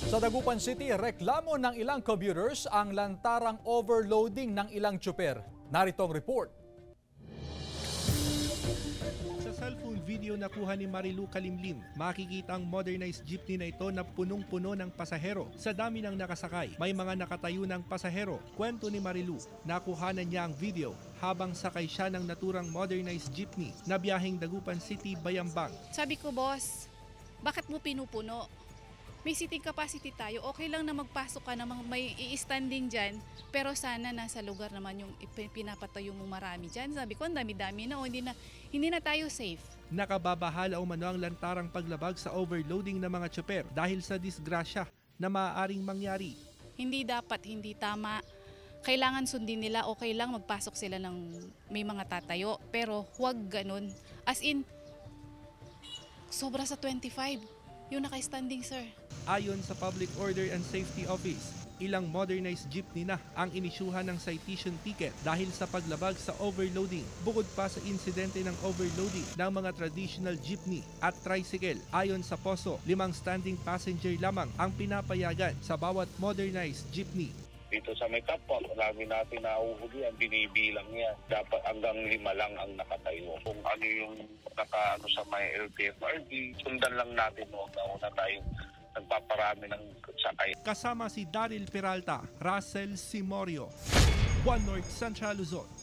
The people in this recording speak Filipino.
Sa Dagupan City, reklamo ng ilang commuters ang lantarang overloading ng ilang tsuper. Narito ang report. Sa cellphone video na kuha ni Marilu Kalimlim, makikita ang modernized jeepney na ito na punong-puno ng pasahero. Sa dami ng nakasakay, may mga nakatayo ng pasahero. Kwento ni Marilu, nakuhanan niya ang video habang sakay siya ng naturang modernized jeepney na biyaheng Dagupan City, Bayambang. Sabi ko, boss, bakit mo pinupuno? May seating capacity tayo, okay lang na magpasok ka na may i-standing dyan, pero sana nasa lugar naman yung pinapatayo mong marami dyan. Sabi ko, ang dami-dami na, hindi na tayo safe. Nakababahala umano ang lantarang paglabag sa overloading ng mga tsuper dahil sa disgrasya na maaaring mangyari. Hindi dapat, hindi tama. Kailangan sundin nila, okay lang magpasok sila ng may mga tatayo, pero huwag ganun. As in, sobra sa 25. Yung naka-standing, sir. Ayon sa Public Order and Safety Office, ilang modernized jeepney na ang inisyuhan ng citation ticket dahil sa paglabag sa overloading. Bukod pa sa insidente ng overloading ng mga traditional jeepney at tricycle, ayon sa POSO, 5 standing passenger lamang ang pinapayagan sa bawat modernized jeepney. Dito sa may kapwa, marami natin nahuhuli, ang binibilang yan. Dapat hanggang 5 lang ang nakatayo. Kung ano yung sa may LTFRB, sundan lang natin, huwag na una tayong nagpaparami ng sakay. Kasama si Daryl Peralta, Russell Simorio, One North Central Luzon.